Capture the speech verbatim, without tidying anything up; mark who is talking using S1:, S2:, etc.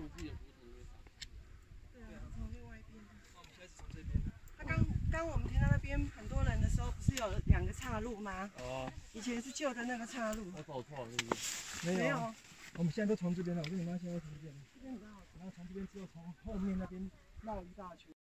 S1: 们自己的骨头会长。
S2: 对啊，从另外一边。
S3: 那我们现在是从这边。
S2: 他刚刚我们听到那边很多人的时候，不是有两个岔路吗？
S3: 哦。
S2: 以前是旧的那个岔路。
S1: 我走错了，是不是？
S3: 没有。
S2: 没有。
S3: 我们现在都从这边了，我跟你妈现在从这边。
S2: 这边比较好。
S3: 然后从这边之后，从后面那边绕一大圈。